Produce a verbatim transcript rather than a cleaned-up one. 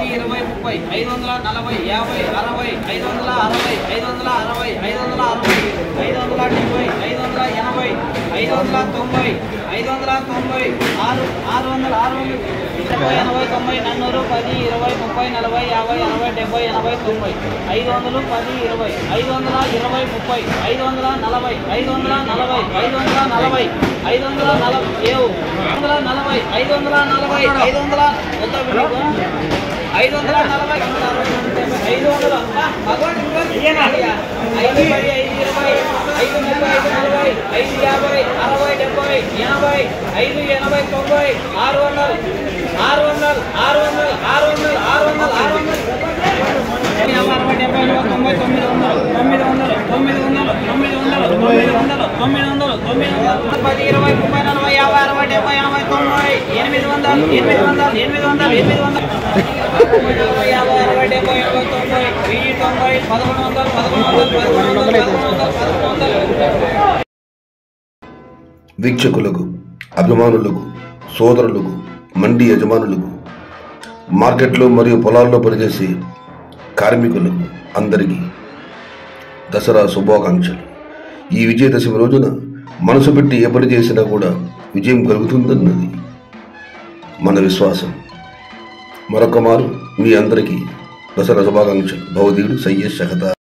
పది ఇరవై ముప్పై ఐదు వందల నలభై యాభై అరవై ఐదు వందల అరవై ఐదు వందల అరవై ఐదు వందల అరవై ఐదు వందల డెబ్బై ఐదు వందల ఎనభై ఐదు వందల తొంభై ఐదు వందల తొంభై ఆరు ఆరు వందల ఆరు వందల ఎనభై తొంభై నన్నూరు పది ఇరవై ముప్పై నలభై యాభై అరవై డెబ్బై ఎనభై తొంభై ఐదు వందలు పది ఇరవై ఐదు వందల ఇరవై ముప్పై ఐదు వందల నలభై ఐదు వందల నలభై ఐదు వందల నలభై ఐదు వందల నలభై ఏవు వందల నలభై ఐదు వందల నలభై ఐదు వందల ఐదు వందల నలభై ఐదు వందల ఐదు పది ఐదు ఇరవై ఐదు ముప్పై ఐదు నలభై ఐదు యాభై అరవై డెబ్బై ఎనభై ఐదు ఎనభై తొంభై ఆరు వందలు ఆరు వందలు ఆరు వందలు ఆరు వందలు ఆరు వందలు ఆరు వందలు అరవై డెబ్బై ఎనభై తొంభై తొమ్మిది వందలు తొమ్మిది వందలు తొమ్మిది వందలు తొమ్మిది వందలు తొమ్మిది వందలు తొమ్మిది వందలు తొమ్మిది వందలు పది ఇరవై ముప్పై నలభై యాభై అరవై డెబ్బై ఎనభై తొంభై ఎనిమిది వందలు ఎనిమిది వందలు ఎనిమిది వందలు ఎనిమిది వందలు యాభై అరవై డెబ్బై ఎనభై తొంభై వెయ్యి తొంభై పదకొండు వందలు పదకొండు వందలు పదకొండు వందలు పదకొండు వందలు పదకొండు వందలు. వీక్షకులకు, అభిమానులకు, సోదరులకు, మండి యజమానులకు, మార్కెట్లో మరియు పొలాల్లో పనిచేసే కార్మికులకు అందరికీ దసరా శుభాకాంక్షలు. ఈ విజయదశమి రోజున మనసు పెట్టి ఏ పని చేసినా కూడా విజయం కలుగుతుందన్నది మన విశ్వాసం. మరొక మారు మీ అందరికీ దసరా శుభాకాంక్షలు. భౌతికుడు సయ్యద్ షహతా.